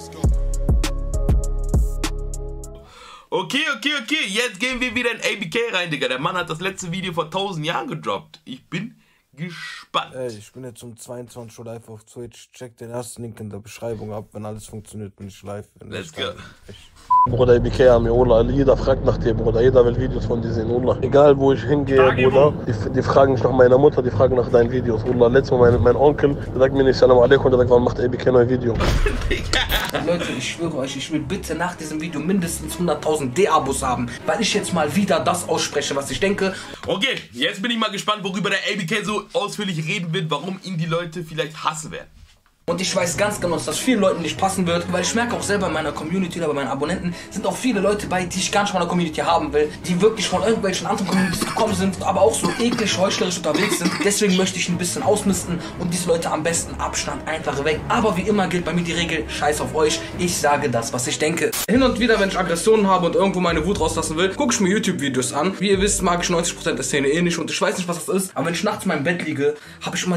Okay, jetzt gehen wir wieder in ABK rein, Digga. Der Mann hat das letzte Video vor 1000 Jahren gedroppt. Ich bin gespannt. Ey, ich bin jetzt um 22 Uhr live auf Twitch. Check den ersten Link in der Beschreibung ab. Wenn alles funktioniert, bin ich live. Let's go. Bruder, ABK haben mir jeder fragt nach dir, Bruder. Jeder will Videos von dir sehen, Ullah. Egal wo ich hingehe, Bruder, die fragen mich nach meiner Mutter, die fragen nach deinen Videos, Ullah. Letztes Mal mein Onkel, der sagt mir nicht Salam alaikum, der sagt, wann macht ABK ein neues Video? Leute, ich schwöre euch, ich will bitte nach diesem Video mindestens 100.000 D-Abos haben, weil ich jetzt mal wieder das ausspreche, was ich denke. Okay, jetzt bin ich mal gespannt, worüber der ABK so ausführlich reden wird, warum ihn die Leute vielleicht hassen werden. Und ich weiß ganz genau, dass das vielen Leuten nicht passen wird, weil ich merke auch selber in meiner Community oder bei meinen Abonnenten sind auch viele Leute bei, die ich gar nicht in meiner Community haben will, die wirklich von irgendwelchen anderen Communities gekommen sind, aber auch so eklig heuchlerisch unterwegs sind. Deswegen möchte ich ein bisschen ausmisten und diese Leute am besten Abstand einfach weg. Aber wie immer gilt bei mir die Regel, scheiß auf euch, ich sage das, was ich denke. Hin und wieder, wenn ich Aggressionen habe und irgendwo meine Wut rauslassen will, gucke ich mir YouTube-Videos an. Wie ihr wisst, mag ich 90% der Szene eh nicht und ich weiß nicht, was das ist. Aber wenn ich nachts in meinem Bett liege, habe ich immer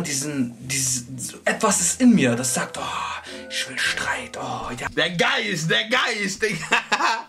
etwas ist in mir, das sagt, oh, ich will Streit, oh, ja. Der Geist, Digga.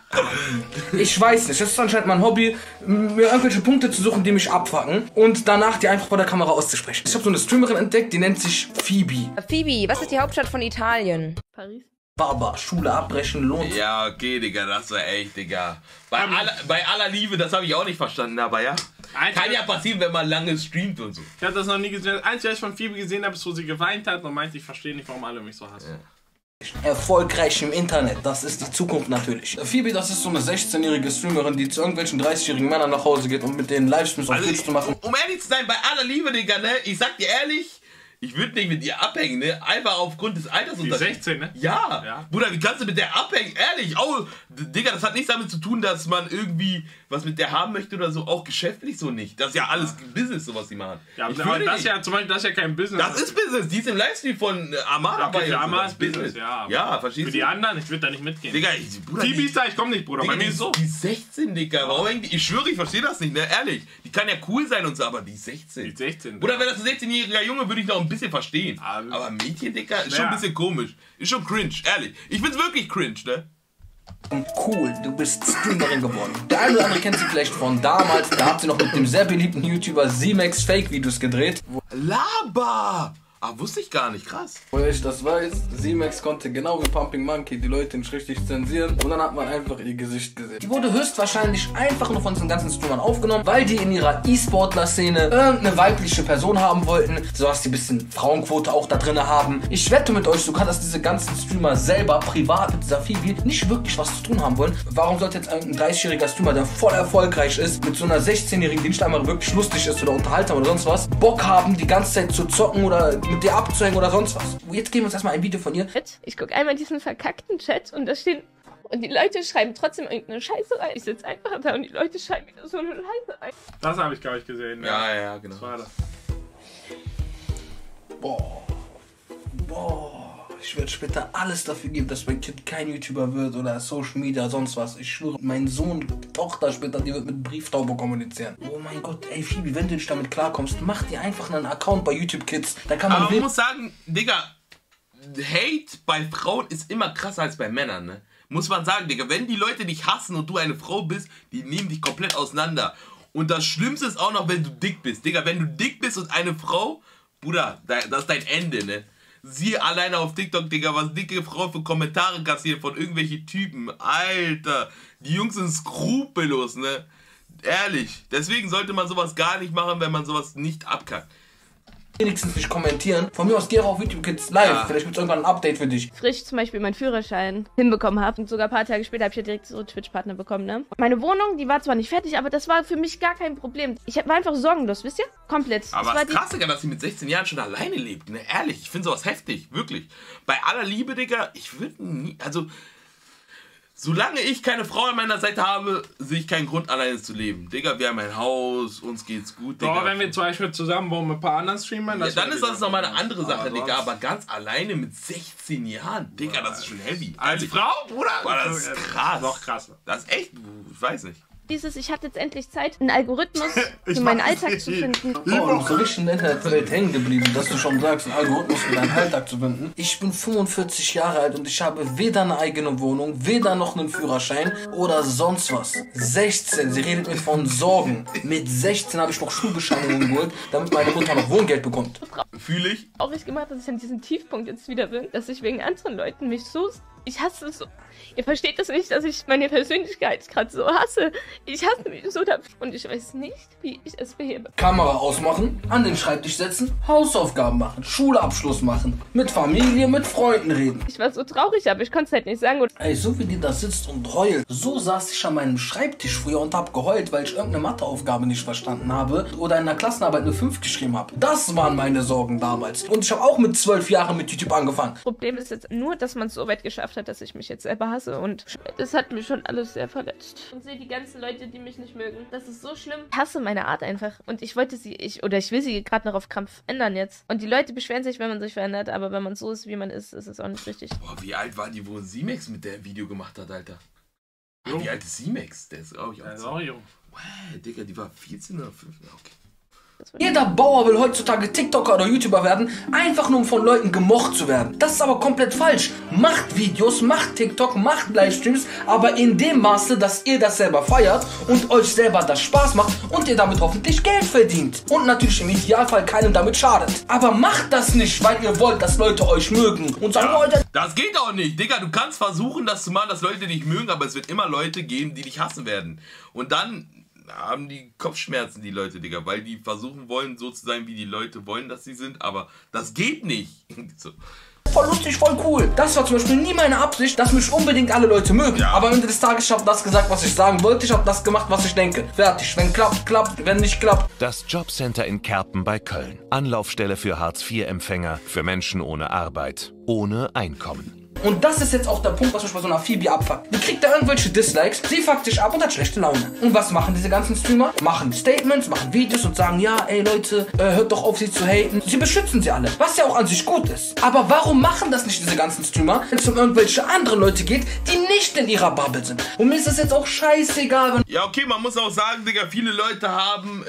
Ich weiß nicht, das ist anscheinend mein Hobby, mir irgendwelche Punkte zu suchen, die mich abfucken und danach die einfach vor der Kamera auszusprechen. Ich habe so eine Streamerin entdeckt, die nennt sich Phoebe. Phoebe, was ist die Hauptstadt von Italien? Paris. Baba, Schule abbrechen lohnt. Ja, okay, Digga, das war echt, Digga. Bei aller Liebe, das habe ich auch nicht verstanden, aber ja. Kann ja passieren, wenn man lange streamt und so. Ich habe das noch nie gesehen. Das Einzige, was ich von Phoebe gesehen habe, ist, wo sie geweint hat und meinte, ich verstehe nicht, warum alle mich so hassen. Ja. Erfolgreich im Internet, das ist die Zukunft natürlich. Phoebe, das ist so eine 16-jährige Streamerin, die zu irgendwelchen 30-jährigen Männern nach Hause geht, um mit denen Livestreams auf Twitch zu machen. Um ehrlich zu sein, bei aller Liebe, Digga, ne, ich sag dir ehrlich, ich würde nicht mit ihr abhängen, ne? Einfach aufgrund des Alters. Die 16, ne? Ja. Bruder, wie kannst du mit der abhängen? Ehrlich, oh, Digga, das hat nichts damit zu tun, dass man irgendwie was mit der haben möchte oder so, auch geschäftlich so nicht. Das ist ja alles Business, so was die machen. Ja, aber das ist ja zum Beispiel, das ist ja kein Business. Das ist Business, die ist im Livestream von Amara okay, bei. Für Amara ist Business, ja. Ja, verstehst du? Für die anderen, ich würde da nicht mitgehen. Digga, Bruder. Phoebe ist da, ich komm nicht, Bruder. Digga, bei mir ist so. Die ist 16, Digga. Warum eigentlich? Ich schwöre, ich verstehe das nicht, ne? Ehrlich. Die kann ja cool sein und so, aber die ist 16. Die ist 16. Bruder, wenn das ein 16-jähriger Junge, würde ich noch ein bisschen verstehen. Aber Mädchen, Digga, ist schon ein bisschen komisch. Ist schon cringe, ehrlich. Ich find's wirklich cringe, ne? Cool, du bist Streamerin geworden. Der eine oder andere kennt sie vielleicht von damals. Da hat sie noch mit dem sehr beliebten YouTuber Z-Max Fake-Videos gedreht. Laber! Ah, wusste ich gar nicht, krass. Woher ich das weiß, Z-Max konnte genau wie Pumping Monkey die Leute nicht richtig zensieren und dann hat man einfach ihr Gesicht gesehen. Die wurde höchstwahrscheinlich einfach nur von diesen ganzen Streamern aufgenommen, weil die in ihrer E-Sportler-Szene irgendeine weibliche Person haben wollten, so dass die ein bisschen Frauenquote auch da drin haben. Ich wette mit euch sogar, dass diese ganzen Streamer selber privat mit dieser Phoebe nicht wirklich was zu tun haben wollen. Warum sollte jetzt ein 30-jähriger Streamer, der voll erfolgreich ist, mit so einer 16-jährigen, die nicht einmal wirklich lustig ist oder unterhaltsam oder sonst was, Bock haben, die ganze Zeit zu zocken oder mit dir abzuhängen oder sonst was. Jetzt geben wir uns erstmal ein Video von ihr. Ich gucke einmal diesen verkackten Chat und da stehen... Und die Leute schreiben trotzdem irgendeine Scheiße rein. Ich sitze einfach da und die Leute schreiben wieder so eine Scheiße rein. Das habe ich, glaube ich, gesehen. Ja, genau. Das war das. Boah. Ich werde später alles dafür geben, dass mein Kind kein YouTuber wird oder Social Media, sonst was. Ich schwöre, mein Sohn, Tochter später, die wird mit Brieftaube kommunizieren. Oh mein Gott, ey Phoebe, wenn du nicht damit klarkommst, mach dir einfach einen Account bei YouTube Kids. Da kann man. Aber man muss sagen, Digga, Hate bei Frauen ist immer krasser als bei Männern, ne? Muss man sagen, Digga, wenn die Leute dich hassen und du eine Frau bist, die nehmen dich komplett auseinander. Und das Schlimmste ist auch noch, wenn du dick bist. Digga, wenn du dick bist und eine Frau, Bruder, das ist dein Ende, ne? Sie alleine auf TikTok, Digga, was dicke Frau für Kommentare kassiert von irgendwelchen Typen. Alter, die Jungs sind skrupellos, ne? Ehrlich. Deswegen sollte man sowas gar nicht machen, wenn man sowas nicht abkackt. Wenigstens nicht kommentieren. Von mir aus geh auch auf YouTube Kids live. Ja. Vielleicht gibt es irgendwann ein Update für dich. Frisch zum Beispiel meinen Führerschein hinbekommen habe und sogar ein paar Tage später habe ich ja direkt so Twitch-Partner bekommen, ne? Meine Wohnung, die war zwar nicht fertig, aber das war für mich gar kein Problem. Ich war einfach sorgenlos, wisst ihr? Komplett. Aber es ist krass, Digga, dass sie mit 16 Jahren schon alleine lebt, ne? Ehrlich, ich finde sowas heftig, wirklich. Bei aller Liebe, Digga, ich würde nie, also... Solange ich keine Frau an meiner Seite habe, sehe ich keinen Grund, alleine zu leben. Digga, wir haben ein Haus, uns geht's gut, Digga. Aber wenn wir zum Beispiel zusammen wohnen mit ein paar anderen Streamern... Ja, dann ist das nochmal eine andere Sache, Digga. Aber ganz alleine mit 16 Jahren, Digga, das ist schon heavy. Als Frau, Bruder? Boah, das ist krass. Noch krasser. Das ist echt, ich weiß nicht. Ich hatte jetzt endlich Zeit, einen Algorithmus für meinen Alltag zu finden. Oh, du bist so richtig in der Internetwelt hängen geblieben, dass du schon sagst, einen Algorithmus für deinen Alltag zu finden. Ich bin 45 Jahre alt und ich habe weder eine eigene Wohnung, weder noch einen Führerschein oder sonst was. 16, sie redet mir von Sorgen. Mit 16 habe ich noch Schulbescheinigungen geholt, damit meine Mutter noch Wohngeld bekommt. Fühle ich. Traurig gemacht, dass ich an diesem Tiefpunkt jetzt wieder bin, dass ich wegen anderen Leuten mich so... Ich hasse es so. Ihr versteht das nicht, dass ich meine Persönlichkeit gerade so hasse. Ich hasse mich so dafür. Und ich weiß nicht, wie ich es behebe. Kamera ausmachen, an den Schreibtisch setzen, Hausaufgaben machen, Schulabschluss machen, mit Familie, mit Freunden reden. Ich war so traurig, aber ich konnte es halt nicht sagen. Und Ey, so wie die da sitzt und heult, so saß ich an meinem Schreibtisch früher und hab geheult, weil ich irgendeine Matheaufgabe nicht verstanden habe oder in der Klassenarbeit eine 5 geschrieben habe. Das waren meine Sorgen damals. Und ich habe auch mit 12 Jahren mit YouTube angefangen. das Problem ist jetzt nur, dass man es so weit geschafft hat, dass ich mich jetzt selber hasse. Und das hat mich schon alles sehr verletzt. Und sehe die ganzen Leute, die mich nicht mögen. Das ist so schlimm. Ich hasse meine Art einfach. Und ich wollte ich will sie gerade noch auf Krampf ändern jetzt. Und die Leute beschweren sich, wenn man sich verändert. Aber wenn man so ist, wie man ist es auch nicht richtig. Boah, wie alt war die, wo Simex mit der Video gemacht hat, Alter? Wie alt ist Simex? Der ist auch jung. Der ist auch jung. Wow, Digga, die war 14 oder 15. Okay. Jeder Bauer will heutzutage TikToker oder YouTuber werden, einfach nur um von Leuten gemocht zu werden. Das ist aber komplett falsch. Macht Videos, macht TikTok, macht Livestreams, aber in dem Maße, dass ihr das selber feiert und euch selber das Spaß macht und ihr damit hoffentlich Geld verdient. Und natürlich im Idealfall keinem damit schadet. Aber macht das nicht, weil ihr wollt, dass Leute euch mögen und sagen, Leute... Das geht auch nicht, Digga. Du kannst versuchen, das zu machen, dass Leute dich mögen, aber es wird immer Leute geben, die dich hassen werden. Und dann haben die Kopfschmerzen, die Leute, Digga, weil die versuchen wollen, so zu sein, wie die Leute wollen, dass sie sind, aber das geht nicht. So. Voll lustig, voll cool. Das war zum Beispiel nie meine Absicht, dass mich unbedingt alle Leute mögen. Ja. Aber am Ende des Tages, ich habe das gesagt, was ich sagen wollte. Ich habe das gemacht, was ich denke. Fertig. Wenn klappt, klappt. Wenn nicht klappt. Das Jobcenter in Kerpen bei Köln. Anlaufstelle für Hartz-IV-Empfänger, für Menschen ohne Arbeit, ohne Einkommen. Und das ist jetzt auch der Punkt, was mich bei so einer Phoebe abfuckt. Die kriegt da irgendwelche Dislikes, sie fuckt sich ab und hat schlechte Laune. Und was machen diese ganzen Streamer? Machen Statements, machen Videos und sagen, ja, ey Leute, hört doch auf sie zu haten. Sie beschützen sie alle, was ja auch an sich gut ist. Aber warum machen das nicht diese ganzen Streamer, wenn es um irgendwelche anderen Leute geht, die nicht in ihrer Bubble sind? Und mir ist das jetzt auch scheißegal, wenn... Ja, okay, man muss auch sagen, Digga, viele Leute haben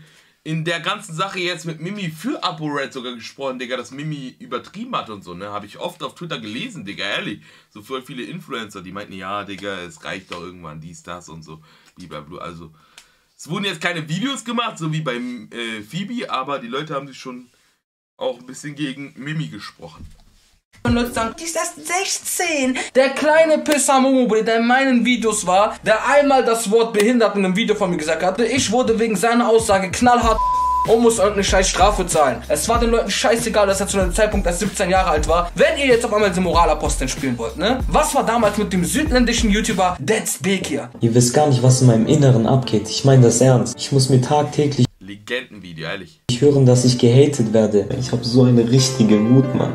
in der ganzen Sache jetzt mit Mimi für ApoRed sogar gesprochen, Digga, dass Mimi übertrieben hat und so, ne? Habe ich oft auf Twitter gelesen, Digga, ehrlich. So voll viele Influencer, die meinten, ja, Digga, es reicht doch irgendwann, dies, das und so, blablabla. Also, es wurden jetzt keine Videos gemacht, so wie bei Phoebe, aber die Leute haben sich schon auch ein bisschen gegen Mimi gesprochen. Und Leute sagen, die ist erst 16. Der kleine Pisser Momo, der in meinen Videos war, der einmal das Wort behindert in einem Video von mir gesagt hatte, ich wurde wegen seiner Aussage knallhart und muss irgendeine scheiß Strafe zahlen. Es war den Leuten scheißegal, dass er zu einem Zeitpunkt erst 17 Jahre alt war. Wenn ihr jetzt auf einmal den Moralapostel spielen wollt, ne? Was war damals mit dem südländischen YouTuber That's Big hier? Ihr wisst gar nicht, was in meinem Inneren abgeht. Ich meine das ernst. Ich muss mir tagtäglich Legendenvideo, ehrlich. hören, dass ich gehatet werde. Ich habe so eine richtige Wut, Mann.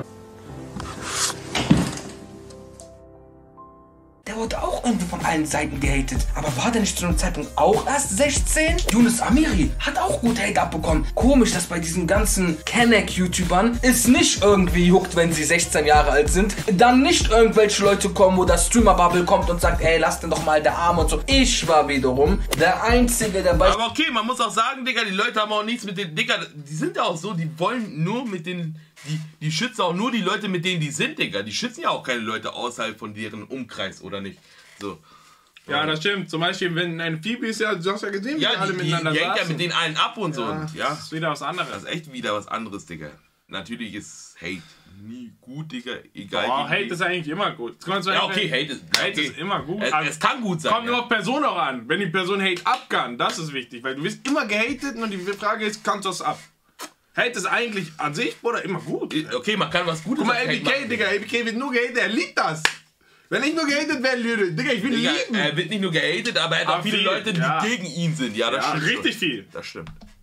Der wurde auch irgendwie von allen Seiten gehatet. Aber war der nicht zu einem Zeitpunkt auch erst 16? Yunus Amiri hat auch gut Hate abbekommen. Komisch, dass bei diesen ganzen Kenneck-YouTubern es nicht irgendwie juckt, wenn sie 16 Jahre alt sind. Dann nicht irgendwelche Leute kommen, wo das Streamer-Bubble kommt und sagt, ey, lass den doch mal der Arm und so. Ich war wiederum der Einzige, der bei... Aber okay, man muss auch sagen, Digga, die Leute haben auch nichts mit den... Digga, die sind ja auch so, die wollen nur mit den... Die schützen auch nur die Leute, mit denen die sind, Digga. Die schützen ja auch keine Leute außerhalb von deren Umkreis, oder nicht? So. Ja, das stimmt. Zum Beispiel, wenn eine Phoebe ist, ja, du hast ja gesehen, wie Ja, alle miteinander die hängt ja saßen. mit denen allen ab und so. Ja, Und, ja, das ist wieder was anderes. das ist echt wieder was anderes, Digga. Natürlich ist Hate nie gut, Digga. Egal. Oh, gegen Hate wen. ist eigentlich immer gut. Ja, okay, Hate ist... Hate okay. ist immer gut. Es kann gut sein. Kommt nur ja. auf Person auch an. Wenn die Person Hate ab kann, das ist wichtig. Weil du wirst immer gehatet und die Frage ist, kannst du das ab? Hate ist eigentlich an sich, Bruder, immer gut. Okay, man kann was Gutes Guck mal, auf Hate ABK, machen. Digga, ABK wird nur gehatet, er liebt das. Wenn ich nur gehatet wäre, Digga, ich will Digga, lieben. er wird nicht nur gehatet, aber er hat Aber auch viele viel, Leute, die ja. gegen ihn sind. Ja, das Ja, stimmt. richtig schon. viel. Das stimmt.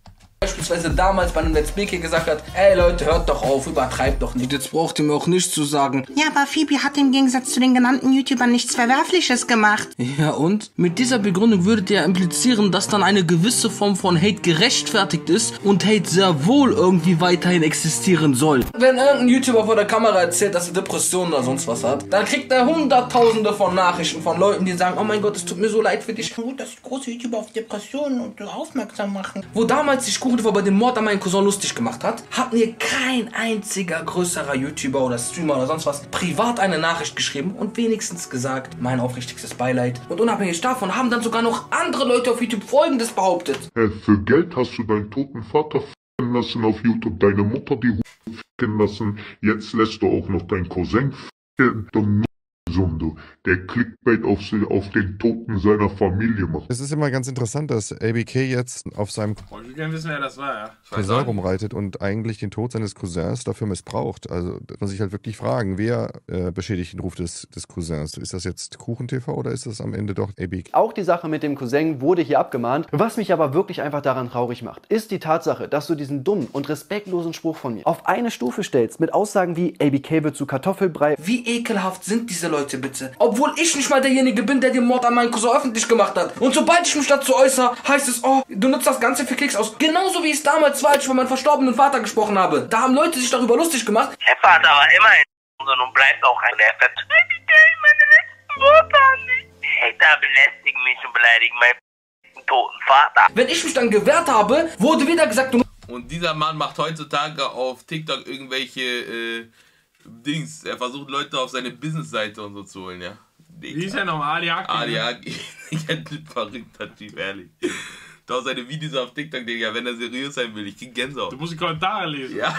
beispielsweise damals bei einem Let's Play gesagt hat, ey Leute, hört doch auf, übertreibt doch nicht. Jetzt braucht ihr mir auch nicht zu sagen, ja, aber Phoebe hat im Gegensatz zu den genannten YouTubern nichts Verwerfliches gemacht. ja und? Mit dieser Begründung würdet ihr implizieren, dass dann eine gewisse Form von Hate gerechtfertigt ist und Hate sehr wohl irgendwie weiterhin existieren soll. Wenn irgendein YouTuber vor der Kamera erzählt, dass er Depressionen oder sonst was hat, dann kriegt er hunderttausende von Nachrichten von Leuten, die sagen, oh mein Gott, es tut mir so leid für dich. Gut, dass große YouTuber auf Depressionen und aufmerksam machen. Wo damals sich Kuchen bei dem Mord an meinen Cousin lustig gemacht hat, hat mir kein einziger größerer YouTuber oder Streamer oder sonst was privat eine Nachricht geschrieben und wenigstens gesagt, mein aufrichtigstes Beileid. Und unabhängig davon haben dann sogar noch andere Leute auf YouTube Folgendes behauptet. Für Geld hast du deinen toten Vater f***en lassen auf YouTube, deine Mutter die f***en lassen, jetzt lässt du auch noch deinen Cousin f***en, du Sünde, der Clickbait auf den Toten seiner Familie macht. Es ist immer ganz interessant, dass ABK jetzt auf seinem Ich will wissen, wer das war, ja. Cousin rumreitet und eigentlich den Tod seines Cousins dafür missbraucht. Also dass man sich halt wirklich fragen, wer beschädigt den Ruf des Cousins? Ist das jetzt KuchenTV oder ist das am Ende doch ABK? Auch die Sache mit dem Cousin wurde hier abgemahnt. Was mich aber wirklich einfach daran traurig macht, ist die Tatsache, dass du diesen dummen und respektlosen Spruch von mir auf eine Stufe stellst mit Aussagen wie ABK wird zu Kartoffelbrei. Wie ekelhaft sind diese Leute bitte? Obwohl ich nicht mal derjenige bin, der den Mord an meinen Cousin öffentlich gemacht hat. Und sobald ich mich dazu äußere, heißt es, oh, du nutzt das Ganze für Klicks aus. Genauso wie es damals war, als ich von meinem verstorbenen Vater gesprochen habe. Da haben Leute sich darüber lustig gemacht. Der Vater war immer ein und bleibt auch ein. Der vertreibt meine letzten Worte an mich. Hater belästigen mich und beleidigen meinen toten Vater. Wenn ich mich dann gewehrt habe, wurde wieder gesagt, du... Und dieser Mann macht heutzutage auf TikTok irgendwelche Dings. Er versucht Leute auf seine Businessseite und so zu holen, ja. Wie ist er noch? Ali Aki? Ali Aki. Ich bin verrückter Typ, ehrlich. Da seine Videos auf TikTok, Digga, wenn er seriös sein will. Ich krieg Gänsehaut. Du musst die Kommentare lesen. Ja.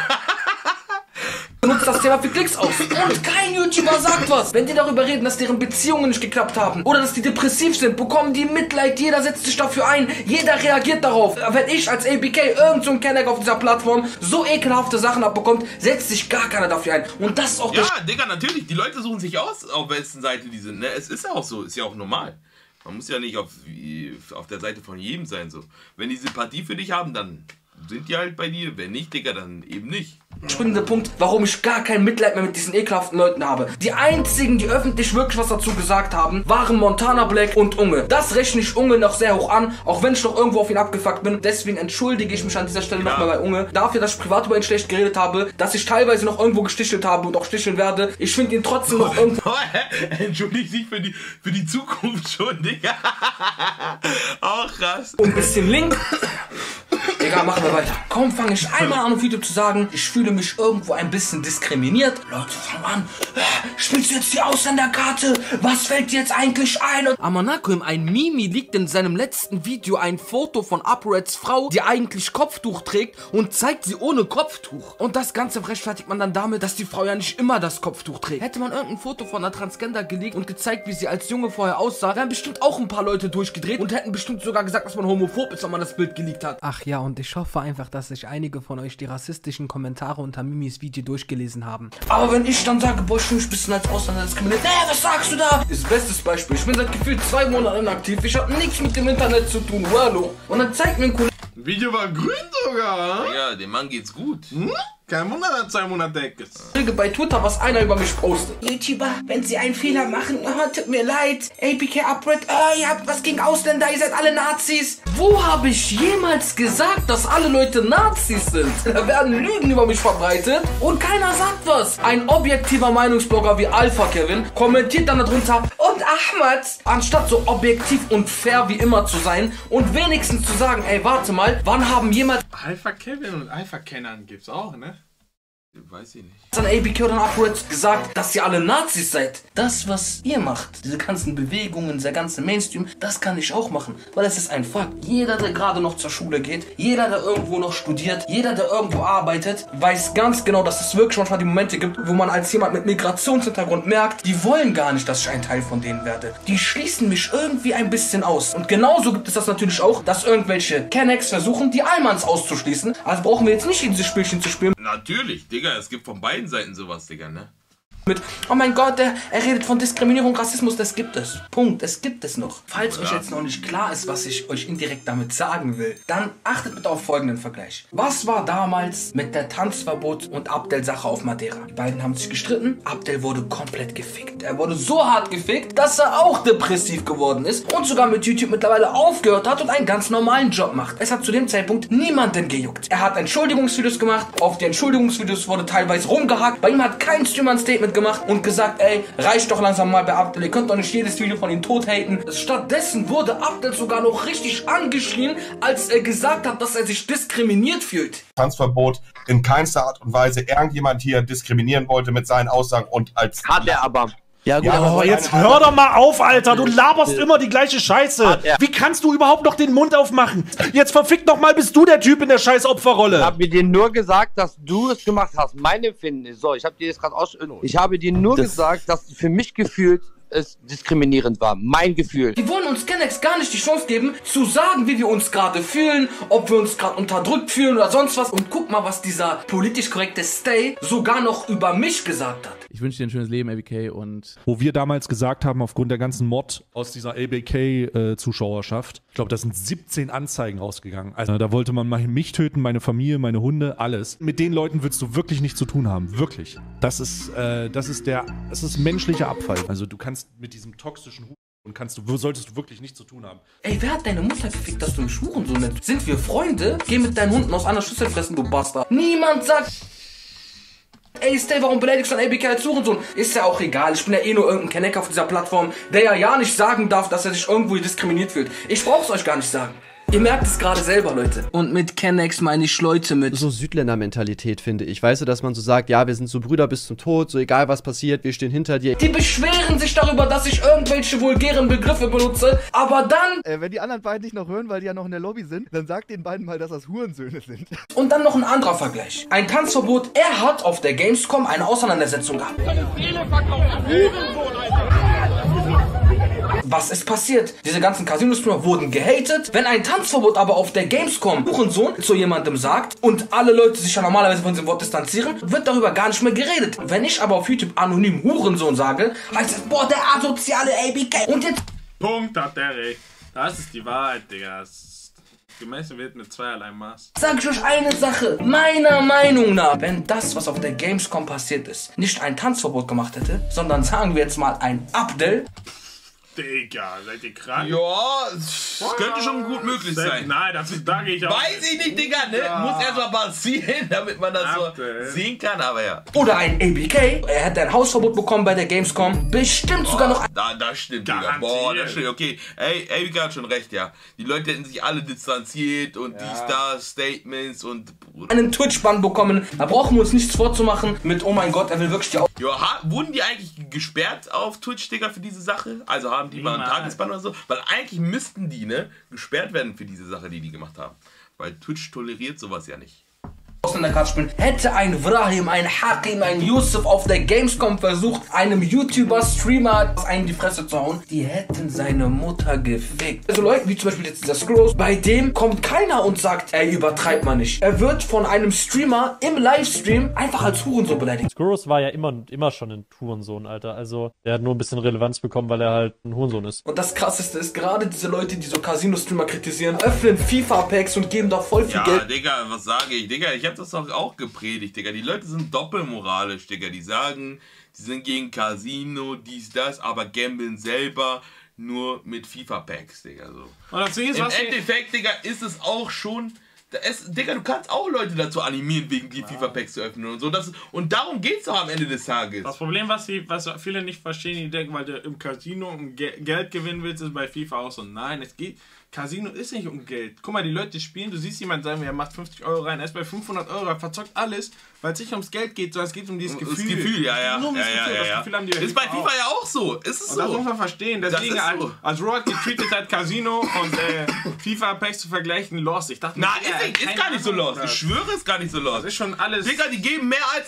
Nutzt das Thema für Klicks aus. Und kein YouTuber sagt was. Wenn die darüber reden, dass deren Beziehungen nicht geklappt haben oder dass die depressiv sind, bekommen die Mitleid. Jeder setzt sich dafür ein. Jeder reagiert darauf. Wenn ich als ABK irgend so ein Kenneck auf dieser Plattform so ekelhafte Sachen abbekommt, setzt sich gar keiner dafür ein. Und das ist auch... Ja, Digga, natürlich. Die Leute suchen sich aus, auf wessen Seite die sind. Ne? Es ist ja auch so. Ist ja auch normal. Man muss ja nicht auf der Seite von jedem sein. So. Wenn die Sympathie für dich haben, dann sind die halt bei dir. Wenn nicht, Digga, dann eben nicht. Springender Punkt, warum ich gar kein Mitleid mehr mit diesen ekelhaften Leuten habe. Die einzigen, die öffentlich wirklich was dazu gesagt haben, waren Montana Black und Unge. Das rechne ich Unge noch sehr hoch an, auch wenn ich noch irgendwo auf ihn abgefuckt bin. Deswegen entschuldige ich mich an dieser Stelle nochmal bei Unge dafür, dass ich privat über ihn schlecht geredet habe, dass ich teilweise noch irgendwo gestichelt habe und auch sticheln werde. Ich finde ihn trotzdem noch irgendwo... Entschuldige dich für die Zukunft schon, Digga. Auch krass. Und ein bisschen link. Egal, machen wir weiter. Kaum fange ich einmal an, auf YouTube zu sagen, ich fühle mich irgendwo ein bisschen diskriminiert. Leute fangen an, spielst du jetzt die Ausländerkarte? Was fällt dir jetzt eigentlich ein? Amanakum, ein Mimi, liegt in seinem letzten Video ein Foto von UpReds Frau, die eigentlich Kopftuch trägt und zeigt sie ohne Kopftuch. Und das Ganze rechtfertigt man dann damit, dass die Frau ja nicht immer das Kopftuch trägt. Hätte man irgendein Foto von einer Transgender gelegt und gezeigt, wie sie als Junge vorher aussah, wären bestimmt auch ein paar Leute durchgedreht und hätten bestimmt sogar gesagt, dass man homophob ist, wenn man das Bild geleakt hat. Ach ja, und ich hoffe einfach, dass sich einige von euch die rassistischen Kommentare unter Mimis Video durchgelesen haben. Aber wenn ich dann sage, boah, ich fühle mich ein bisschen als Ausländer diskriminiert, was sagst du da? Das bestes Beispiel, ich bin seit gefühlt 2 Monaten inaktiv, ich habe nichts mit dem Internet zu tun, hallo. Und dann zeigt mir ein Kollege... Video war grün sogar. Ja, dem Mann geht's gut. Kein Wunder, dass er 2 Monate weg ist. Bei Twitter, was einer über mich postet. YouTuber, wenn sie einen Fehler machen, tut mir leid. ABK UpRed, ihr habt was gegen Ausländer, ihr seid alle Nazis. Wo habe ich jemals gesagt, dass alle Leute Nazis sind? Da werden Lügen über mich verbreitet und keiner sagt was. Ein objektiver Meinungsblogger wie Alpha Kevin kommentiert dann darunter und Ahmad, anstatt so objektiv und fair wie immer zu sein und wenigstens zu sagen, ey, warte mal, wann haben jemals... Alpha Kevin und Alpha Kennern gibt's auch, ne? Weiß ich nicht. An ABK oder an UpRed gesagt, dass ihr alle Nazis seid. Das, was ihr macht, diese ganzen Bewegungen, der ganze Mainstream, das kann ich auch machen. Weil es ist ein Fakt. Jeder, der gerade noch zur Schule geht, jeder, der irgendwo noch studiert, jeder, der irgendwo arbeitet, weiß ganz genau, dass es wirklich manchmal die Momente gibt, wo man als jemand mit Migrationshintergrund merkt, die wollen gar nicht, dass ich ein Teil von denen werde. Die schließen mich irgendwie ein bisschen aus. Und genauso gibt es das natürlich auch, dass irgendwelche Kennex versuchen, die Almans auszuschließen. Also brauchen wir jetzt nicht in dieses Spielchen zu spielen. Natürlich, Digga, es gibt von beiden Seiten sowas, Digga, ne? mit, oh mein Gott, er redet von Diskriminierung, Rassismus, das gibt es. Punkt, es gibt es noch. Falls euch jetzt noch nicht klar ist, was ich euch indirekt damit sagen will, dann achtet bitte auf folgenden Vergleich. Was war damals mit der Tanzverbot und Abdel-Sache auf Madeira? Die beiden haben sich gestritten, Abdel wurde komplett gefickt. Er wurde so hart gefickt, dass er auch depressiv geworden ist und sogar mit YouTube mittlerweile aufgehört hat und einen ganz normalen Job macht. Es hat zu dem Zeitpunkt niemanden gejuckt. Er hat Entschuldigungsvideos gemacht, auf die Entschuldigungsvideos wurde teilweise rumgehakt, bei ihm hat kein Streamer ein Statement gemacht und gesagt, ey, reicht doch langsam mal bei Abdel, ihr könnt doch nicht jedes Video von ihm tot haten. Stattdessen wurde Abdel sogar noch richtig angeschrien, als er gesagt hat, dass er sich diskriminiert fühlt. Tanzverbot in keinster Art und Weise irgendjemand hier diskriminieren wollte mit seinen Aussagen und als... Hat er aber... Ja, gut, aber jetzt hör doch mal auf, Alter. Du laberst immer die gleiche Scheiße. Wie kannst du überhaupt noch den Mund aufmachen? Jetzt verfickt noch mal, bist du der Typ in der scheiß Opferrolle. Ich habe dir nur gesagt, dass du es gemacht hast. Mein Empfinden ist so, ich habe dir das gerade Ich habe dir nur gesagt, dass für mich gefühlt es diskriminierend war. Mein Gefühl. Die wollen uns Kennex gar nicht die Chance geben, zu sagen, wie wir uns gerade fühlen, ob wir uns gerade unterdrückt fühlen oder sonst was. Und guck mal, was dieser politisch korrekte Stay sogar noch über mich gesagt hat. Ich wünsche dir ein schönes Leben, ABK, und... Wo wir damals gesagt haben, aufgrund der ganzen Mod aus dieser ABK-Zuschauerschaft, ich glaube, da sind 17 Anzeigen rausgegangen. Also da wollte man mich töten, meine Familie, meine Hunde, alles. Mit den Leuten willst du wirklich nichts zu tun haben. Wirklich. Das ist menschlicher Abfall. Also du kannst mit diesem toxischen solltest du wirklich nichts zu tun haben. Ey, wer hat deine Mutter gefickt, dass du mich Hurensohn nennst? Sind wir Freunde? Geh mit deinen Hunden aus einer Schüssel fressen, du Bastard. Niemand sagt... Ey, Stay, warum beleidigst du an ABK als Hurensohn? Ist ja auch egal, ich bin ja eh nur irgendein Kenneck auf dieser Plattform, der ja nicht sagen darf, dass er sich irgendwo diskriminiert fühlt. Ich brauch's euch gar nicht sagen. Ihr merkt es gerade selber, Leute. Und mit Kennex meine ich Leute mit... So Südländer-Mentalität, finde ich. Weißt du, dass man so sagt, ja, wir sind so Brüder bis zum Tod, so egal was passiert, wir stehen hinter dir. Die beschweren sich darüber, dass ich irgendwelche vulgären Begriffe benutze, aber dann... wenn die anderen beiden nicht noch hören, weil die ja noch in der Lobby sind, dann sagt den beiden mal, dass das Hurensöhne sind. Und dann noch ein anderer Vergleich. Ein Tanzverbot, er hat auf der Gamescom eine Auseinandersetzung gehabt. Was ist passiert? Diese ganzen Casino-Streamer wurden gehatet. Wenn ein Tanzverbot aber auf der Gamescom Hurensohn zu jemandem sagt und alle Leute sich ja normalerweise von diesem Wort distanzieren, wird darüber gar nicht mehr geredet. Wenn ich aber auf YouTube anonym Hurensohn sage, heißt es, boah, der asoziale ABK. Und jetzt... Punkt, hat der recht. Das ist die Wahrheit, Digga. Gemessen wird mit zweierlei Maß. Sag ich euch eine Sache. Meiner Meinung nach, wenn das, was auf der Gamescom passiert ist, nicht ein Tanzverbot gemacht hätte, sondern sagen wir jetzt mal ein Abdel... Digga, seid ihr krank? Ja, das könnte schon gut möglich sein. Nein, da gehe ich auch. Weiß ich nicht, Digga, ne? Ja. Muss erstmal passieren, damit man das so sehen kann, aber ja. Oder ein ABK, er hätte ein Hausverbot bekommen bei der Gamescom. Bestimmt sogar noch... Das stimmt, Digga. Boah, das stimmt, okay. Ey, ABK hat schon recht, ja. Die Leute hätten sich alle distanziert und Statements und... einen Twitch-Bann bekommen. Da brauchen wir uns nichts vorzumachen mit, oh mein Gott, er will wirklich die... Ja, wurden die eigentlich gesperrt auf Twitch, Digga, für diese Sache? Also haben die mal einen Tagesbann oder so? Weil eigentlich müssten die, ne, gesperrt werden für diese Sache, die die gemacht haben. Weil Twitch toleriert sowas ja nicht. Ausländerkarte spielen, hätte ein Vrahim, ein Hakim, ein Yusuf auf der Gamescom versucht, einem YouTuber, Streamer einen in die Fresse zu hauen, die hätten seine Mutter gefickt. Also Leute, wie zum Beispiel jetzt dieser Scrolls, bei dem kommt keiner und sagt, ey, übertreibt man nicht. Er wird von einem Streamer im Livestream einfach als Hurensohn beleidigt. Scrolls war ja immer schon ein Hurensohn, Alter. Also, der hat nur ein bisschen Relevanz bekommen, weil er halt ein Hurensohn ist. Und das Krasseste ist, gerade diese Leute, die so Casino-Streamer kritisieren, öffnen FIFA-Packs und geben da voll viel Geld. Ja, Digga, was sage ich? Digga, ich hab das doch auch gepredigt, Digga. Die Leute sind doppelmoralisch, Digga. Die sagen, sie sind gegen Casino, dies, das, aber gambeln selber nur mit FIFA-Packs, Digga. So. Und das Ding ist, im Endeffekt, Digga, ist es auch schon... Digga, du kannst auch Leute dazu animieren, wegen die FIFA-Packs zu öffnen und so. Und darum geht's doch am Ende des Tages. Das Problem, was viele nicht verstehen, die denken, weil du im Casino Geld gewinnen willst, ist bei FIFA auch so. Nein, es geht... Casino ist nicht um Geld. Guck mal, die Leute spielen, du siehst jemanden sagen, er macht 50 Euro rein, er ist bei 500 Euro, er verzockt alles, weil es nicht ums Geld geht, sondern es geht um dieses Gefühl. Das Gefühl, ja. Nur um das Gefühl, das Gefühl haben die ist bei FIFA ja auch so. Ist es und so. Das muss man verstehen. Deswegen, als Robert getweetet hat, Casino und FIFA-Packs zu vergleichen, lost. Ich dachte, ist gar nicht so lost. Ich schwöre, ist gar nicht so lost. Das ist schon alles... Digga, die geben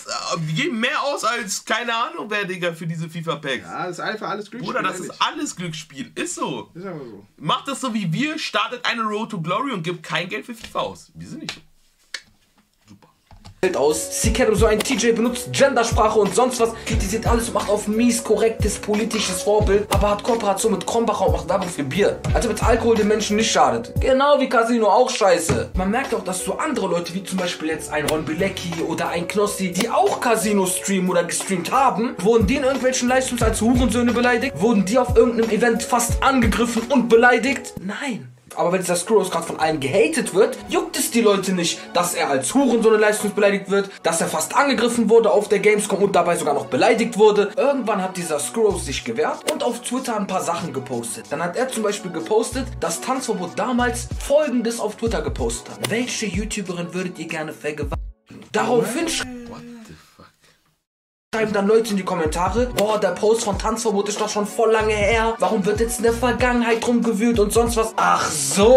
mehr aus als keine Ahnung wer, Digga, für diese FIFA-Packs. Ja, das ist einfach alles Glücksspiel. Bruder, das ist alles Glücksspiel. Ist so. Ist aber so. Macht das so wie wir, startet eine Road to Glory und gibt kein Geld für FIFA aus. Wir sind nicht so. Super. aus. Sicero, so ein TJ benutzt Gendersprache und sonst was, kritisiert alles und macht auf mies korrektes politisches Vorbild, aber hat Kooperation mit Krombacher und macht Werbung für Bier. Also mit Alkohol den Menschen nicht schadet. Genau wie Casino auch scheiße. Man merkt auch, dass so andere Leute, wie zum Beispiel jetzt ein Ron Bilecki oder ein Knossi, die auch Casino streamen oder gestreamt haben, wurden die in irgendwelchen Livestreams als Hurensöhne beleidigt? Wurden die auf irgendeinem Event fast angegriffen und beleidigt? Nein. Aber wenn dieser Scrolls gerade von allen gehatet wird, juckt es die Leute nicht, dass er als Hurensohn in Livestreams beleidigt wird, dass er fast angegriffen wurde auf der Gamescom und dabei sogar noch beleidigt wurde. Irgendwann hat dieser Scrolls sich gewehrt und auf Twitter ein paar Sachen gepostet. Dann hat er zum Beispiel gepostet, dass Tanzverbot damals Folgendes auf Twitter gepostet hat. Welche YouTuberin würdet ihr gerne vergewaltigen? Daraufhin schreiben dann Leute in die Kommentare, boah, der Post von Tanzverbot ist doch schon voll lange her. Warum wird jetzt in der Vergangenheit rumgewühlt und sonst was? Ach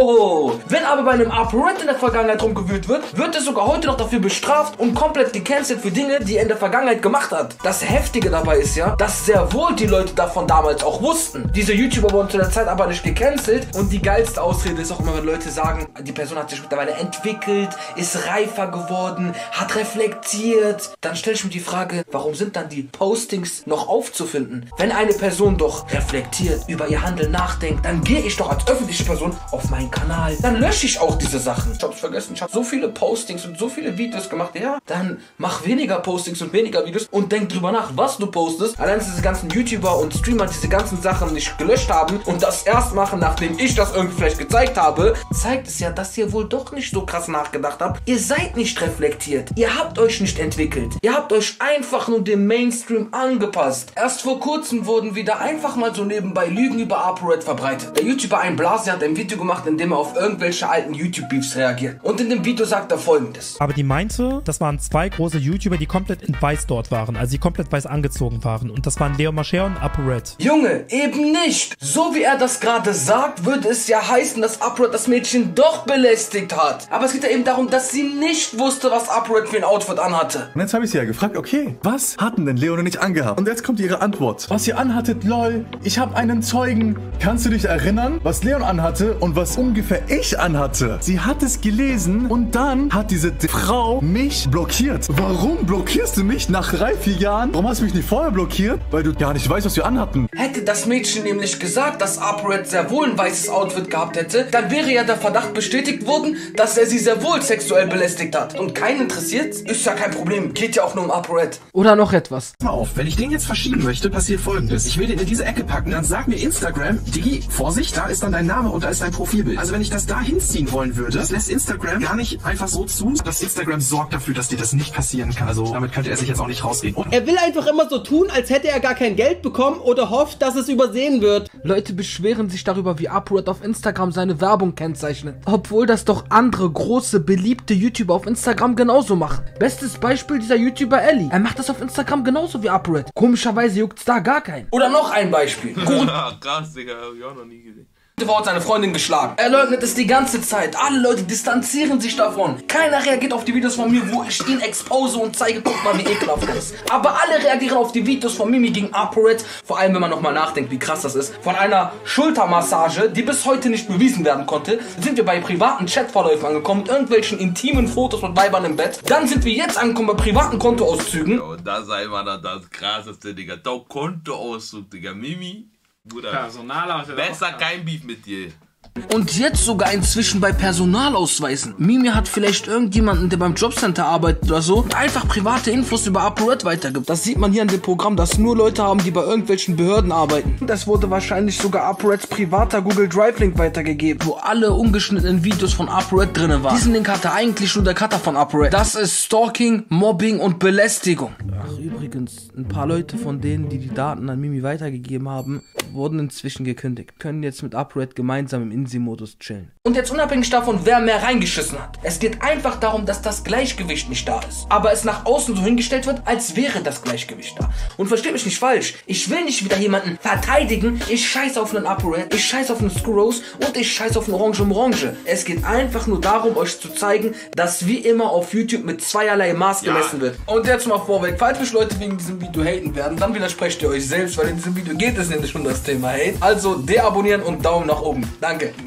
so. Wenn aber bei einem ApoRed in der Vergangenheit rumgewühlt wird, wird er sogar heute noch dafür bestraft und komplett gecancelt für Dinge, die er in der Vergangenheit gemacht hat. Das Heftige dabei ist ja, dass sehr wohl die Leute davon damals auch wussten. Diese YouTuber wurden zu der Zeit aber nicht gecancelt und die geilste Ausrede ist auch immer, wenn Leute sagen, die Person hat sich mittlerweile entwickelt, ist reifer geworden, hat reflektiert. Dann stelle ich mir die Frage, warum sind dann die Postings noch aufzufinden? Wenn eine Person doch reflektiert, über ihr Handeln nachdenkt, dann gehe ich doch als öffentliche Person auf meinen Kanal. Dann lösche ich auch diese Sachen. Ich hab's vergessen, ich habe so viele Postings und so viele Videos gemacht. Ja, dann mach weniger Postings und weniger Videos und denk drüber nach, was du postest. Allein diese ganzen YouTuber und Streamer diese ganzen Sachen nicht gelöscht haben und das erst machen, nachdem ich das irgendwie vielleicht gezeigt habe, zeigt es ja, dass ihr wohl doch nicht so krass nachgedacht habt. Ihr seid nicht reflektiert. Ihr habt euch nicht entwickelt. Ihr habt euch einfach nur dem Mainstream angepasst. Erst vor kurzem wurden wieder einfach mal so nebenbei Lügen über ApoRed verbreitet. Der YouTuber Einblasi hat ein Video gemacht, in dem er auf irgendwelche alten YouTube-Beefs reagiert. Und in dem Video sagt er Folgendes. Aber die meinte, das waren zwei große YouTuber, die komplett in weiß dort waren. Also die komplett weiß angezogen waren. Und das waren Leo Mascher und ApoRed. Junge, eben nicht. So wie er das gerade sagt, würde es ja heißen, dass ApoRed das Mädchen doch belästigt hat. Aber es geht ja eben darum, dass sie nicht wusste, was ApoRed für ein Outfit anhatte. Und jetzt habe ich sie ja gefragt, okay, was hatten denn Leon und ich angehabt? Und jetzt kommt ihre Antwort. Was ihr anhattet, lol, ich habe einen Zeugen. Kannst du dich erinnern, was Leon anhatte und was ungefähr ich anhatte? Sie hat es gelesen und dann hat diese Frau mich blockiert. Warum blockierst du mich nach 3-4 Jahren? Warum hast du mich nicht vorher blockiert? Weil du gar nicht weißt, was wir anhatten. Hätte das Mädchen nämlich gesagt, dass ApoRed sehr wohl ein weißes Outfit gehabt hätte, dann wäre ja der Verdacht bestätigt worden, dass er sie sehr wohl sexuell belästigt hat. Und keinen interessiert, ist ja kein Problem. Geht ja auch nur um ApoRed. Oder noch etwas. Mal auf, wenn ich den jetzt verschieben möchte, passiert Folgendes. Ich will den in diese Ecke packen, dann sagt mir Instagram, Digi, Vorsicht, da ist dann dein Name und da ist dein Profilbild. Also wenn ich das da hinziehen wollen würde, das lässt Instagram gar nicht einfach so zu. Das Instagram sorgt dafür, dass dir das nicht passieren kann. Also damit könnte er sich jetzt auch nicht rausreden. Und er will einfach immer so tun, als hätte er gar kein Geld bekommen oder hofft, dass es übersehen wird. Leute beschweren sich darüber, wie ApoRed auf Instagram seine Werbung kennzeichnet. Obwohl das doch andere große, beliebte YouTuber auf Instagram genauso machen. Bestes Beispiel dieser YouTuber Ellie. Er macht das auf Instagram genauso wie ApoRed. Komischerweise juckt's da gar keinen. Oder noch ein Beispiel. Krass, Digga, hab ich auch noch nie gesehen. Hat seine Freundin geschlagen. Er leugnet es die ganze Zeit. Alle Leute distanzieren sich davon. Keiner reagiert auf die Videos von mir, wo ich ihn expose und zeige, guck mal, wie ekelhaft er ist. Aber alle reagieren auf die Videos von Mimi gegen ApoRed. Vor allem, wenn man nochmal nachdenkt, wie krass das ist. Von einer Schultermassage, die bis heute nicht bewiesen werden konnte, sind wir bei privaten Chatverläufen angekommen, mit irgendwelchen intimen Fotos mit Weibern im Bett. Dann sind wir jetzt angekommen bei privaten Kontoauszügen. Ja, und das sei immer das Krasseste, Digga. Da Kontoauszug, Digga. Mimi. Bruder, besser kein Beef mit dir. Und jetzt sogar inzwischen bei Personalausweisen. Mimi hat vielleicht irgendjemanden, der beim Jobcenter arbeitet oder so, einfach private Infos über ApoRed weitergibt. Das sieht man hier an dem Programm, dass nur Leute haben, die bei irgendwelchen Behörden arbeiten. Das wurde wahrscheinlich sogar ApoReds privater Google Drive Link weitergegeben, wo alle ungeschnittenen Videos von ApoRed drin waren. Diesen Link hatte eigentlich nur der Cutter von ApoRed. Das ist Stalking, Mobbing und Belästigung. Ach, übrigens, ein paar Leute von denen, die die Daten an Mimi weitergegeben haben, wurden inzwischen gekündigt. Können jetzt mit ApoRed gemeinsam im Insi-Modus chillen. Und jetzt unabhängig davon, wer mehr reingeschissen hat. Es geht einfach darum, dass das Gleichgewicht nicht da ist. Aber es nach außen so hingestellt wird, als wäre das Gleichgewicht da. Und versteht mich nicht falsch. Ich will nicht wieder jemanden verteidigen. Ich scheiße auf einen ApoRed, ich scheiße auf einen Screws und ich scheiße auf einen Orange. Es geht einfach nur darum, euch zu zeigen, dass wie immer auf YouTube mit zweierlei Maß gemessen wird. Und jetzt mal vorweg, falls mich Leute wegen diesem Video haten werden, dann widersprecht ihr euch selbst, weil in diesem Video geht es nämlich um das Thema Hate. Also deabonnieren und Daumen nach oben. Danke.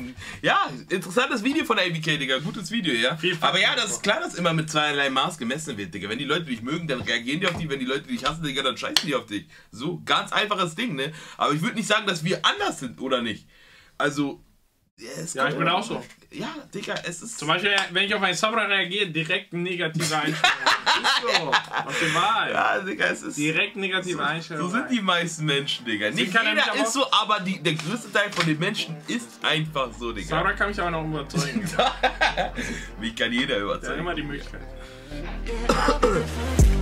Ja, interessantes Video von ABK, Digga. Gutes Video, ja. Aber ja, das ist klar, dass immer mit zweierlei Maß gemessen wird, Digga. Wenn die Leute dich mögen, dann reagieren die auf dich. Wenn die Leute dich hassen, Digga, dann scheißen die auf dich. So, ganz einfaches Ding, ne? Aber ich würde nicht sagen, dass wir anders sind, oder nicht? Also... Ja, ich bin auch so. Ja, Digga, es ist... Zum Beispiel, wenn ich auf einen Sabra reagiere, direkt negative Einstellung. Ist so. Auf die Wahl. Ja, Digga, es ist... Direkt negative Einstellung. So sind die meisten Menschen, Digga. Nicht jeder ist so, aber der größte Teil von den Menschen ist einfach so, Digga. Sabra kann mich aber noch überzeugen. Mich kann jeder überzeugen. Ja, immer die Möglichkeit.